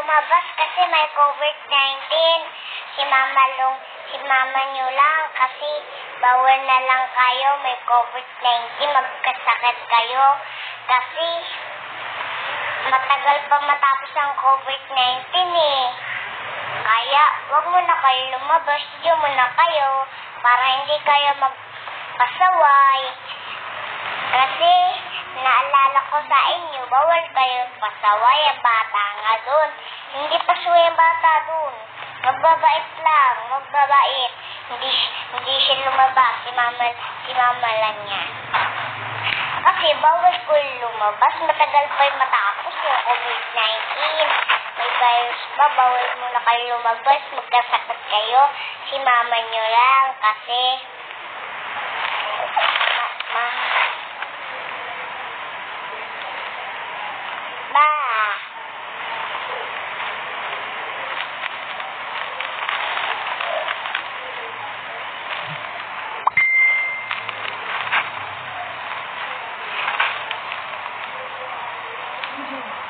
lumabas kasi may COVID-19. Si mama nyo lang kasi bawal na lang kayo, may COVID-19, magkasakit kayo. Kasi matagal pa matapos ang COVID-19 eh. Kaya, wag mo na kayo lumabas, diyo muna kayo para hindi kayo magpasaway. Kasi, naalala ko sa inyo, bawal kayo pasaway, ang bata nga doon. Hindi pasaway ang bata doon. Magbabait lang, magbabait. Hindi siya lumabas, si mama lang niya. Kasi bawal ko lumabas, matagal pa yung matapos yung COVID-19. May virus pa, bawal muna kayo lumabas, magkasakit kayo. Si mama nyo lang kasi Ba.